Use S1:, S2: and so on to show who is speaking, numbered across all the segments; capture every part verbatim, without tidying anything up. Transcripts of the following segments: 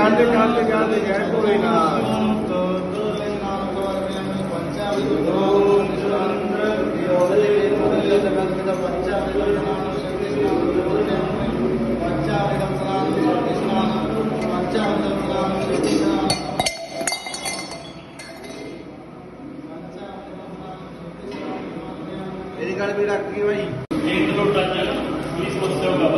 S1: ਕੱਲ ਕੱਲ ਕੱਲ ਗਏ ਕੋਈ ਨਾ मेरी गल भी रख गई भाई एक लोटा पुलिस समस्या होगा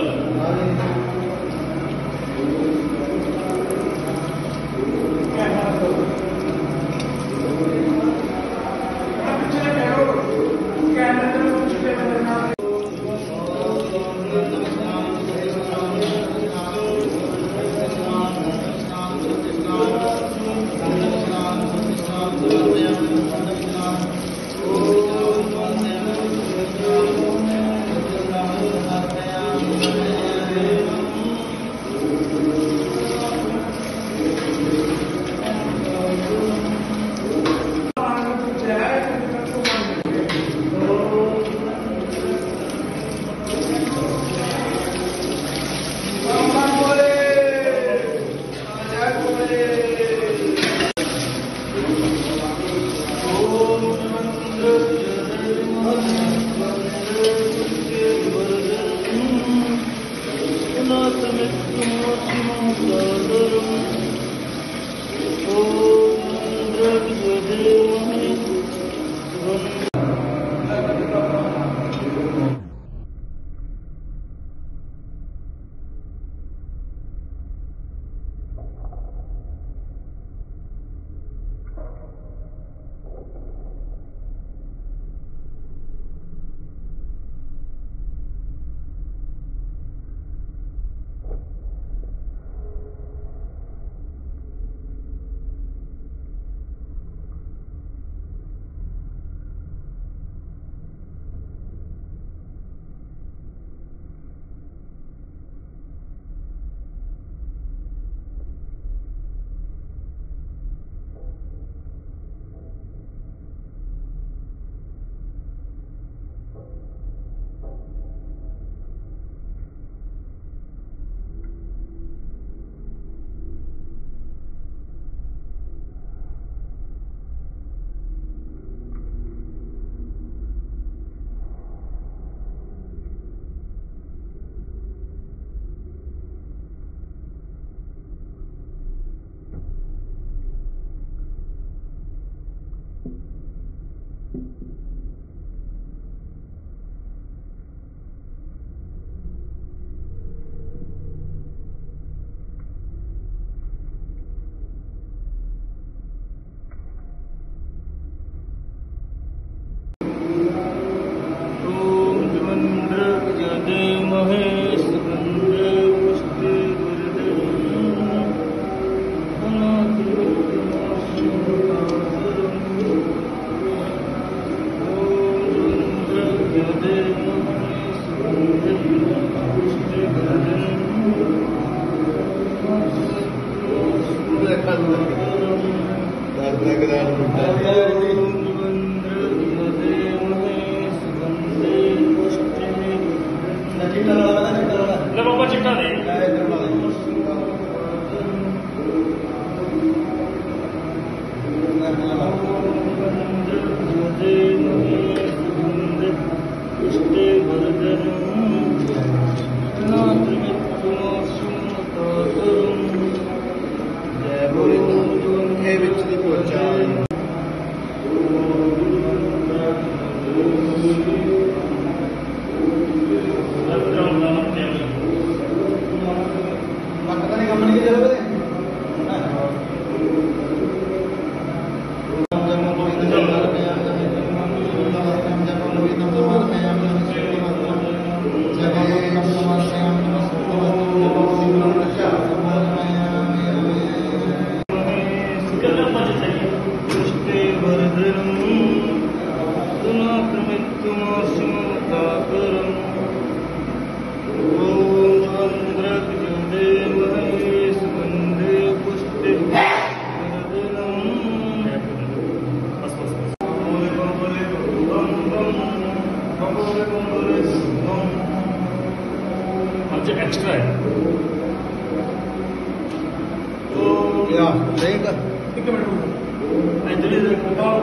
S2: extra है। या ठीक
S1: एक मिनट इधर इधर बताओ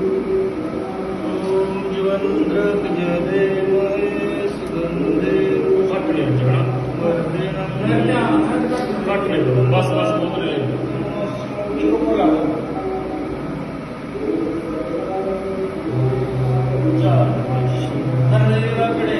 S1: ओम जीवंद्र जदेवाय सुगंधे कट ले जरा वर्धे नमः कट ले बस बस बोल ले इसको बोला जा अरे रगड़े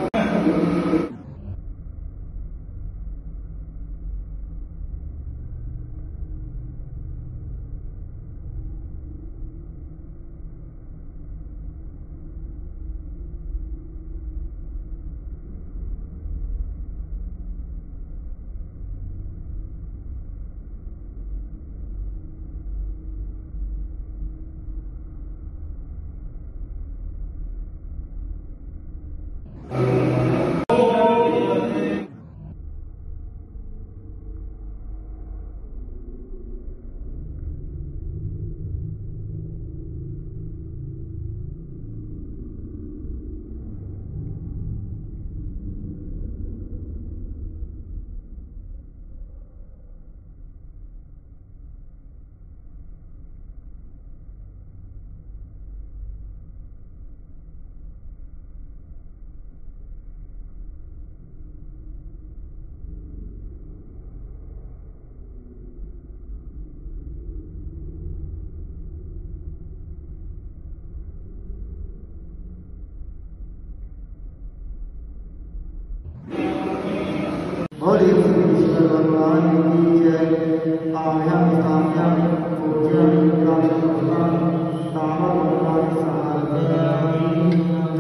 S2: और ये भगवान की जय आया सामया पूजन राष्ट्रपति सामर्थ्य समाधि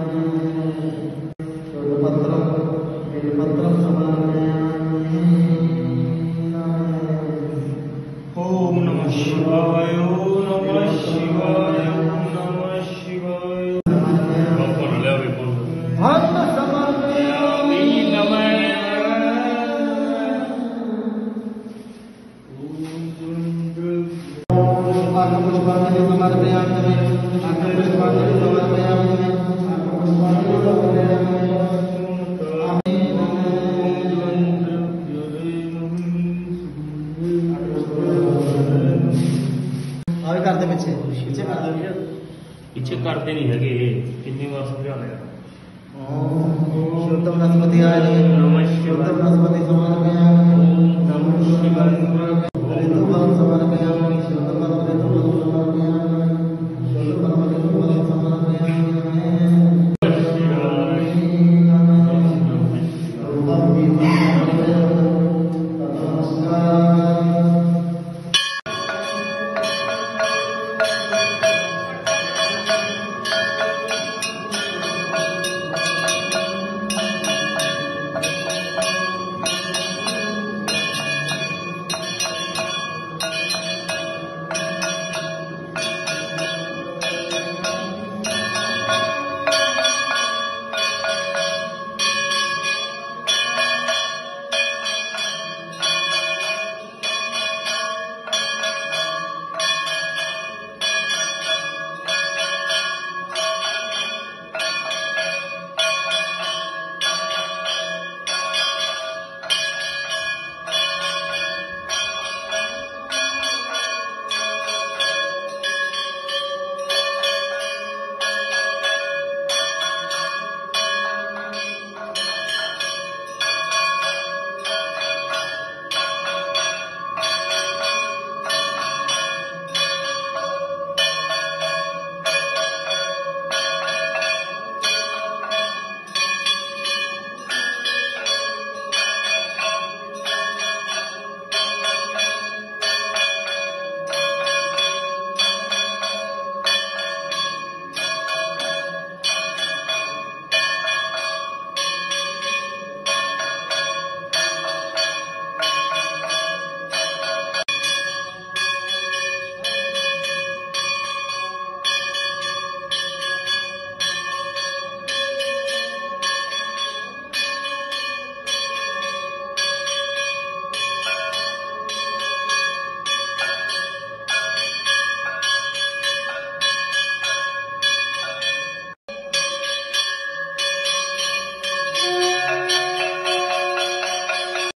S2: पत्र पत्र समर्पयामि
S1: ओम नमः शिवाय ओम नमः शिवाय ओम नमः शिवाय बोल ले अभी बोल
S2: भक्त समर्पयामि
S1: नमः
S2: पुष्पांजलि समर्पयामि पुष्पांजलि समर्पयामि पुष्पांजलि समर्पयामि और कर दे पीछे पीछे कर दे भैया
S1: पीछे करते नहीं है कितनी बार समझाने
S2: शुद्धम नस्पति आय नमः शिवाय शुद्धम नस्पति समर्पयामि